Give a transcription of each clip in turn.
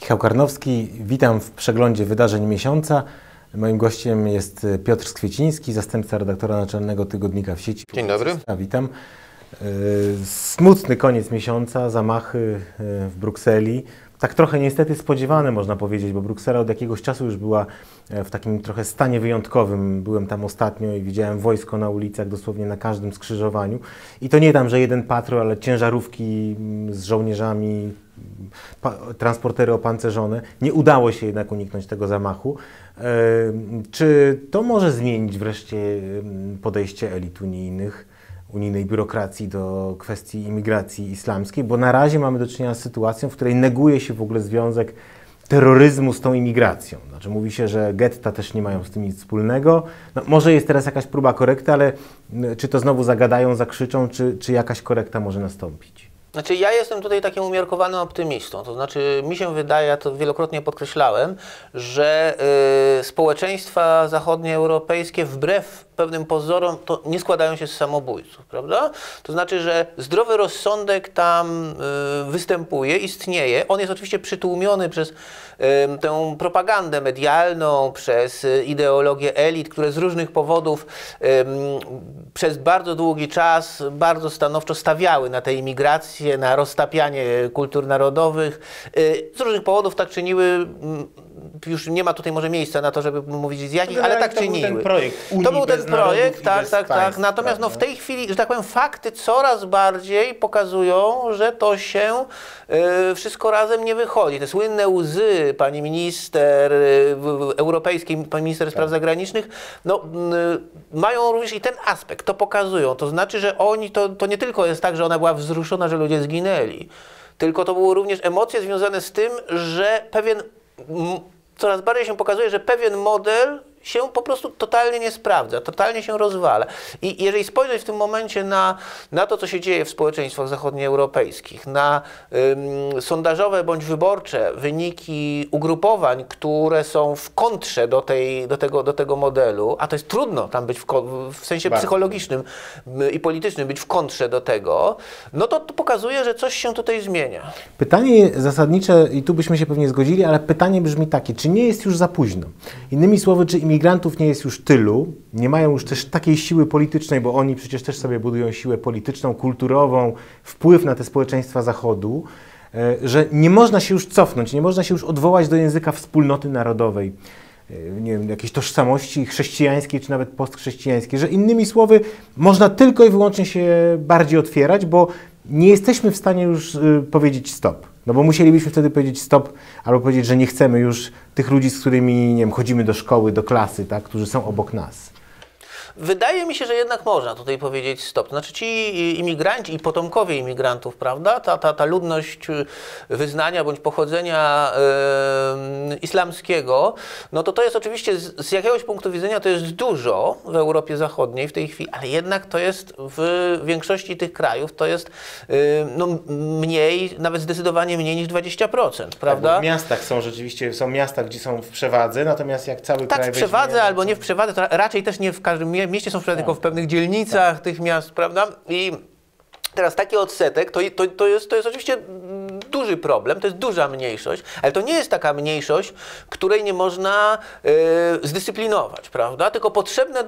Michał Karnowski, witam w przeglądzie wydarzeń miesiąca. Moim gościem jest Piotr Skwieciński, zastępca redaktora naczelnego tygodnika w sieci. Dzień dobry. Witam. Smutny koniec miesiąca, zamachy w Brukseli. Tak trochę niestety spodziewane, można powiedzieć, bo Bruksela od jakiegoś czasu już była w takim trochę stanie wyjątkowym. Byłem tam ostatnio i widziałem wojsko na ulicach, dosłownie na każdym skrzyżowaniu. I to nie tam, że jeden patrol, ale ciężarówki z żołnierzami, transportery opancerzone. Nie udało się jednak uniknąć tego zamachu. Czy to może zmienić wreszcie podejście elit unijnych, unijnej biurokracji do kwestii imigracji islamskiej? Bo na razie mamy do czynienia z sytuacją, w której neguje się w ogóle związek terroryzmu z tą imigracją. Znaczy mówi się, że getta też nie mają z tym nic wspólnego. No, może jest teraz jakaś próba korekty, ale czy to znowu zagadają, zakrzyczą, czy jakaś korekta może nastąpić? Znaczy ja jestem tutaj takim umiarkowanym optymistą, to znaczy mi się wydaje, ja to wielokrotnie podkreślałem, że społeczeństwa zachodnioeuropejskie wbrew pewnym pozorom to nie składają się z samobójców, prawda? To znaczy, że zdrowy rozsądek tam występuje, istnieje. On jest oczywiście przytłumiony przez tę propagandę medialną, przez ideologię elit, które z różnych powodów przez bardzo długi czas bardzo stanowczo stawiały na tę imigrację, na roztapianie kultur narodowych. Z różnych powodów tak czyniły. Już nie ma tutaj może miejsca na to, żeby mówić z jakich, ale tak czyniły. To był ten projekt Unii. To był ten projekt, tak. Państw, Natomiast no, w tej chwili, że tak powiem, fakty coraz bardziej pokazują, że to się wszystko razem nie wychodzi. Te słynne łzy pani minister europejskiej, pani minister spraw zagranicznych, no, mają również i ten aspekt, to pokazują. To znaczy, że oni, to nie tylko jest tak, że ona była wzruszona, że ludzie zginęli, tylko to były również emocje związane z tym, że coraz bardziej się pokazuje, że pewien model się po prostu totalnie nie sprawdza, totalnie się rozwala. I jeżeli spojrzeć w tym momencie na to, co się dzieje w społeczeństwach zachodnioeuropejskich, na sondażowe bądź wyborcze wyniki ugrupowań, które są w kontrze do tego modelu, a to jest trudno tam być w sensie psychologicznym i politycznym być w kontrze do tego, no to pokazuje, że coś się tutaj zmienia. Pytanie zasadnicze, i tu byśmy się pewnie zgodzili, ale pytanie brzmi takie, czy nie jest już za późno? Innymi słowy, czy imigrantów nie jest już tylu, nie mają już też takiej siły politycznej, bo oni przecież też sobie budują siłę polityczną, kulturową, wpływ na te społeczeństwa Zachodu, że nie można się już cofnąć, nie można się już odwołać do języka wspólnoty narodowej, nie wiem, jakiejś tożsamości chrześcijańskiej czy nawet postchrześcijańskiej, że innymi słowy można tylko i wyłącznie się bardziej otwierać, bo nie jesteśmy w stanie już powiedzieć stop. No bo musielibyśmy wtedy powiedzieć stop, albo powiedzieć, że nie chcemy już tych ludzi, z którymi, nie wiem, chodzimy do szkoły, do klasy, tak, którzy są obok nas. Wydaje mi się, że jednak można tutaj powiedzieć stop. To znaczy ci imigranci i potomkowie imigrantów, prawda, ta ludność wyznania bądź pochodzenia islamskiego, no to jest oczywiście z jakiegoś punktu widzenia to jest dużo w Europie Zachodniej w tej chwili, ale jednak to jest w większości tych krajów to jest no, mniej, nawet zdecydowanie mniej niż 20%, prawda? Tak, w miastach są miasta, gdzie są w przewadze, natomiast jak cały kraj w przewadze albo nie w przewadze, to raczej też nie w każdym mieście są w przewadze, tylko w pewnych dzielnicach tych miast, prawda? I teraz taki odsetek to jest oczywiście duży problem, to jest duża mniejszość, ale to nie jest taka mniejszość, której nie można zdyscyplinować, prawda? Tylko potrzebna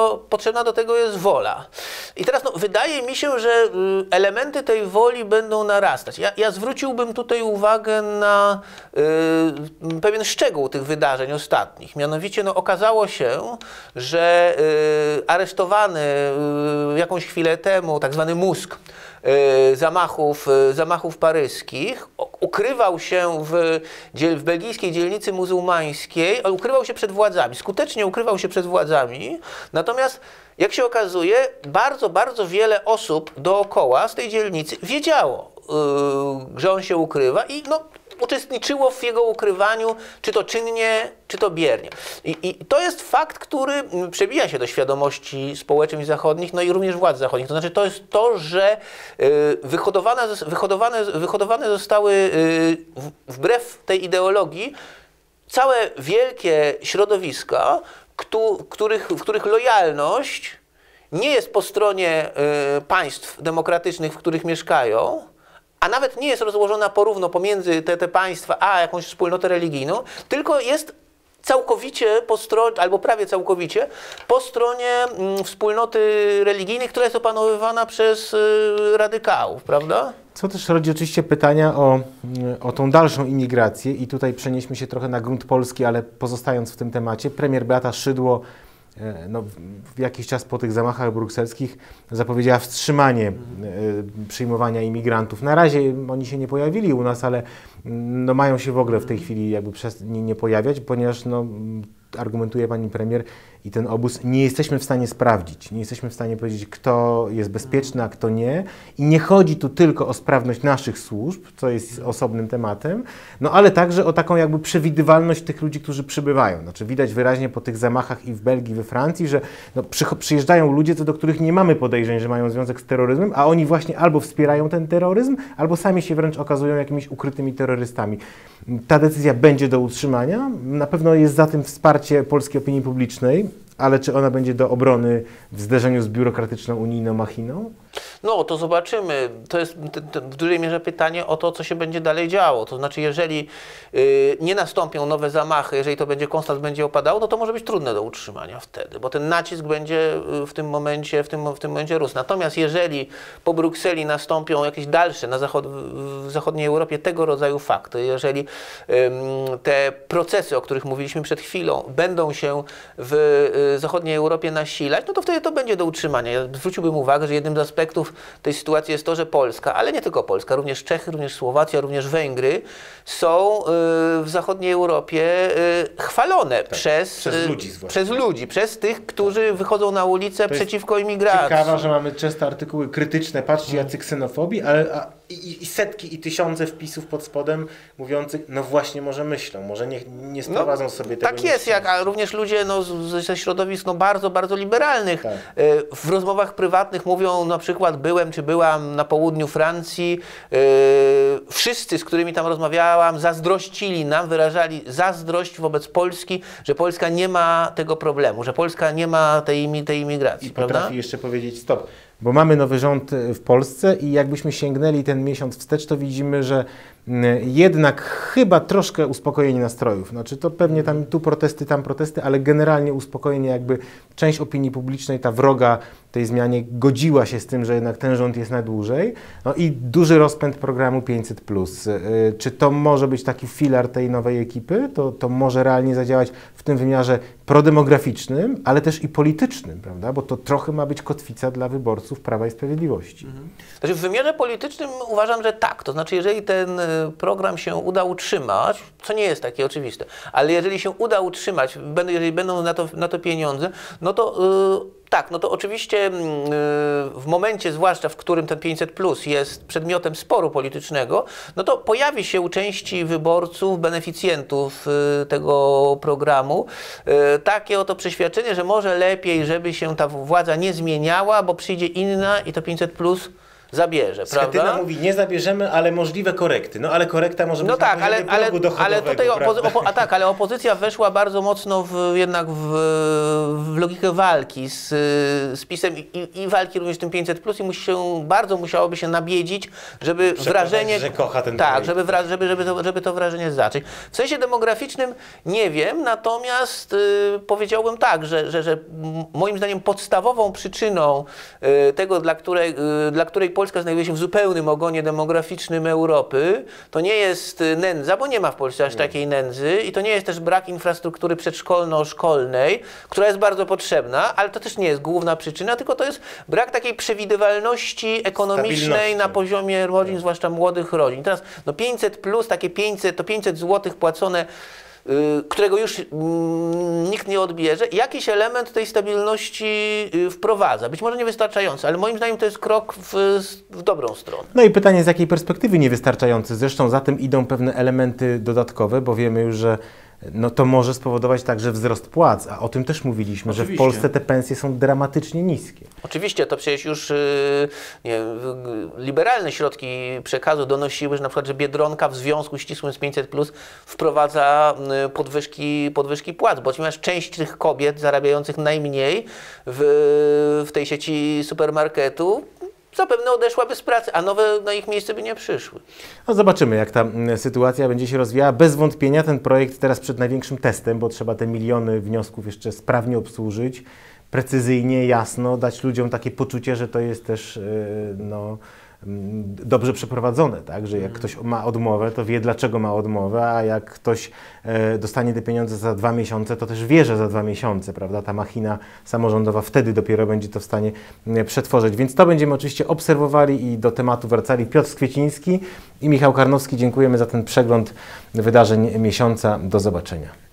do tego jest wola. I teraz no, wydaje mi się, że elementy tej woli będą narastać. Ja zwróciłbym tutaj uwagę na pewien szczegół tych wydarzeń ostatnich. Mianowicie no, okazało się, że aresztowany jakąś chwilę temu tak zwany mózg zamachów paryskich, ukrywał się w belgijskiej dzielnicy muzułmańskiej, ale ukrywał się przed władzami, skutecznie ukrywał się przed władzami, natomiast jak się okazuje, bardzo, bardzo wiele osób dookoła z tej dzielnicy wiedziało, że on się ukrywa i no, uczestniczyło w jego ukrywaniu, czy to czynnie, czy to biernie. I to jest fakt, który przebija się do świadomości społeczeństw zachodnich, no i również władz zachodnich. To znaczy to jest to, że wyhodowane zostały wbrew tej ideologii całe wielkie środowiska, w których lojalność nie jest po stronie państw demokratycznych, w których mieszkają, a nawet nie jest rozłożona porówno pomiędzy te państwa a jakąś wspólnotę religijną, tylko jest całkowicie po stronie, albo prawie całkowicie po stronie wspólnoty religijnej, która jest opanowywana przez radykałów, prawda? Co też rodzi oczywiście pytania o tą dalszą imigrację i tutaj przenieśmy się trochę na grunt polski, ale pozostając w tym temacie, premier Beata Szydło jakiś czas po tych zamachach brukselskich zapowiedziała wstrzymanie przyjmowania imigrantów. Na razie oni się nie pojawili u nas, ale mają się w ogóle w tej chwili jakby nie pojawiać, ponieważ argumentuje pani premier i ten obóz, nie jesteśmy w stanie sprawdzić, nie jesteśmy w stanie powiedzieć, kto jest bezpieczny, a kto nie. I nie chodzi tu tylko o sprawność naszych służb, co jest osobnym tematem, ale także o taką jakby przewidywalność tych ludzi, którzy przybywają. Znaczy widać wyraźnie po tych zamachach i w Belgii, i we Francji, że przyjeżdżają ludzie, co do których nie mamy podejrzeń, że mają związek z terroryzmem, a oni właśnie albo wspierają ten terroryzm, albo sami się wręcz okazują jakimiś ukrytymi terrorystami. Ta decyzja będzie do utrzymania. Na pewno jest za tym wsparcie polskiej opinii publicznej, ale czy ona będzie do obrony w zderzeniu z biurokratyczną unijną machiną? No, to zobaczymy. To jest w dużej mierze pytanie o to, co się będzie dalej działo. To znaczy, jeżeli nie nastąpią nowe zamachy, jeżeli to będzie konstant będzie opadało, to może być trudne do utrzymania wtedy, bo ten nacisk będzie w tym momencie rósł. Natomiast jeżeli po Brukseli nastąpią jakieś dalsze w zachodniej Europie tego rodzaju fakty, jeżeli te procesy, o których mówiliśmy przed chwilą, będą się w zachodniej Europie nasilać, to wtedy to będzie do utrzymania. Ja zwróciłbym uwagę, że jednym z aspektów tej sytuacji jest to, że Polska, ale nie tylko Polska, również Czechy, również Słowacja, również Węgry są w zachodniej Europie chwalone przez ludzi, przez tych, którzy wychodzą na ulicę przeciwko imigracji. Ciekawe, że mamy często artykuły krytyczne, patrzcie jacy ksenofobii, i setki i tysiące wpisów pod spodem mówiących, właśnie może myślą, może nie sprowadzą sobie tego. Tak jest, a również ludzie ze środowisk bardzo, bardzo liberalnych w rozmowach prywatnych mówią na przykład byłem czy byłam na południu Francji, wszyscy, z którymi tam rozmawiałam, zazdrościli nam, wyrażali zazdrość wobec Polski, że Polska nie ma tego problemu, że Polska nie ma tej imigracji. I potrafi jeszcze powiedzieć stop. Bo mamy nowy rząd w Polsce i jakbyśmy sięgnęli ten miesiąc wstecz, to widzimy, że jednak chyba troszkę uspokojenie nastrojów. Znaczy to pewnie tu protesty, ale generalnie uspokojenie jakby część opinii publicznej, ta wroga tej zmianie godziła się z tym, że jednak ten rząd jest na dłużej. I duży rozpęd programu 500+. Czy to może być taki filar tej nowej ekipy? To może realnie zadziałać w tym wymiarze prodemograficznym, ale też i politycznym, prawda? Bo to trochę ma być kotwica dla wyborców Prawa i Sprawiedliwości. Znaczy w wymiarze politycznym uważam, że tak. To znaczy, jeżeli ten program się uda utrzymać, co nie jest takie oczywiste, ale jeżeli się uda utrzymać, jeżeli będą na to pieniądze, to oczywiście w momencie, zwłaszcza w którym ten 500+ jest przedmiotem sporu politycznego, to pojawi się u części wyborców, beneficjentów tego programu takie oto przeświadczenie, że może lepiej, żeby się ta władza nie zmieniała, bo przyjdzie inna i to 500+ zabierze, prawda? Schetyna mówi, nie zabierzemy, ale możliwe korekty. Ale korekta może być na poziomie progu dochodowego, ale opozycja weszła bardzo mocno jednak w logikę walki z PiS-em i walki również z tym 500+, i bardzo musiałoby się nabiedzić, żeby wrażenie... że kocha ten projekt. żeby to wrażenie zacząć. W sensie demograficznym nie wiem, natomiast powiedziałbym tak, że moim zdaniem podstawową przyczyną tego, dla której Polska znajduje się w zupełnym ogonie demograficznym Europy, to nie jest nędza, bo nie ma w Polsce aż takiej nędzy, i to nie jest też brak infrastruktury przedszkolno-szkolnej, która jest bardzo potrzebna, ale to też nie jest główna przyczyna, tylko to jest brak takiej przewidywalności ekonomicznej na poziomie rodzin, zwłaszcza młodych rodzin. Teraz 500+, takie 500 zł płacone, którego już nikt nie odbierze, jakiś element tej stabilności wprowadza. Być może niewystarczający, ale moim zdaniem to jest krok w dobrą stronę. I pytanie, z jakiej perspektywy niewystarczający? Zresztą za tym idą pewne elementy dodatkowe, bo wiemy już, że to może spowodować także wzrost płac, a o tym też mówiliśmy, że w Polsce te pensje są dramatycznie niskie. Oczywiście, to przecież już liberalne środki przekazu donosiły, że na przykład, że Biedronka w związku ścisłym z 500+ wprowadza podwyżki płac, bo ponieważ część tych kobiet zarabiających najmniej w tej sieci supermarketu zapewne odeszłaby z pracy, a nowe na ich miejsce by nie przyszły. No zobaczymy, jak ta sytuacja będzie się rozwijała. Bez wątpienia ten projekt teraz przed największym testem, bo trzeba te miliony wniosków jeszcze sprawnie obsłużyć, precyzyjnie, jasno, dać ludziom takie poczucie, że to jest też dobrze przeprowadzone, tak? Że jak ktoś ma odmowę, to wie, dlaczego ma odmowę, a jak ktoś dostanie te pieniądze za 2 miesiące, to też wie, że za 2 miesiące, prawda? Ta machina samorządowa wtedy dopiero będzie to w stanie przetworzyć. Więc to będziemy oczywiście obserwowali i do tematu wracali. Piotr Skwieciński i Michał Karnowski, dziękujemy za ten przegląd wydarzeń miesiąca. Do zobaczenia.